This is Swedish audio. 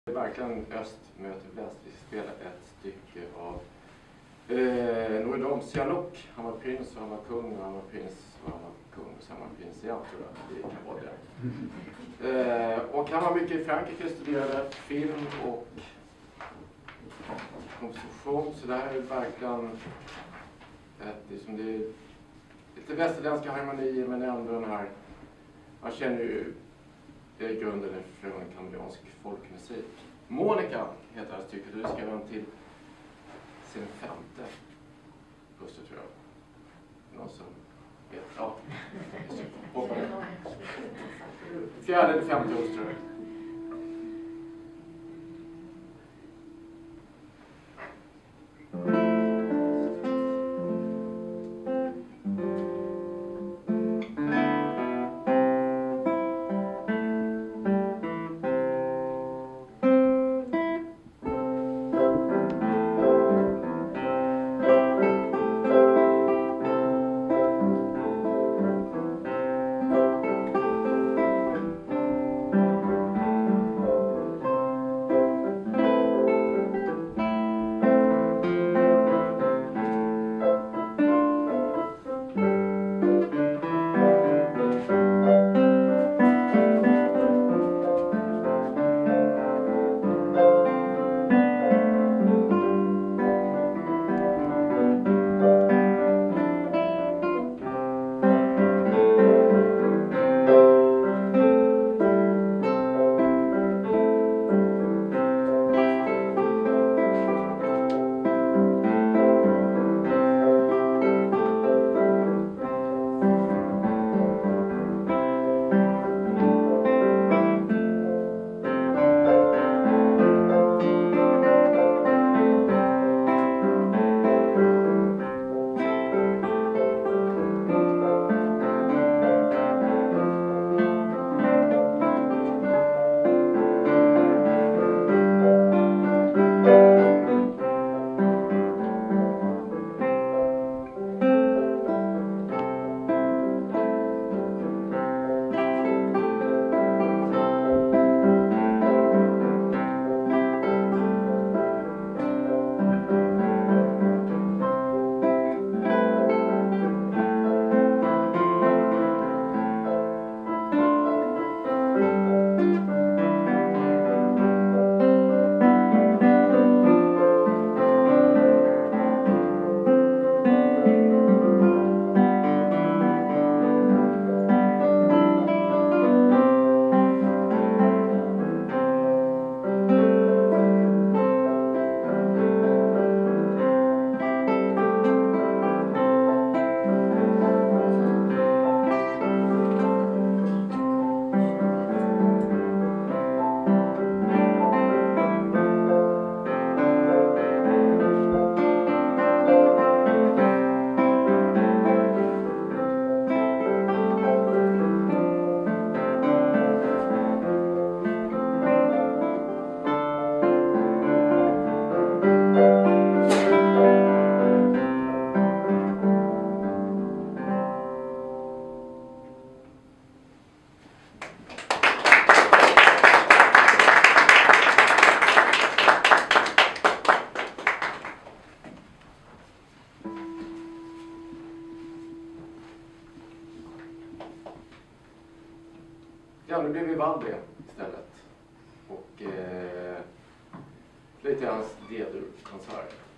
Det är verkligen öst möter väst. Vi spelar ett stycke av Noridom Sihanouk. Han var prins och han var kung och han var prins och han var kung och sen var han prins igen, tror jag, i Kambodja. Och han var mycket i Frankrike, studerade film och komposition. Så det här är verkligen liksom det är lite västerländska harmonier, men ändå den här, man känner ju i grunden från kambodjansk folkmusik. Monica heter det här stycket och det skrev han till sin 5:e hustru, tror jag. Någon som vet? Ja. 4:e eller 5:e hustru. Ja, nu blir vi Valde istället. Och lite hans D-dur konsert.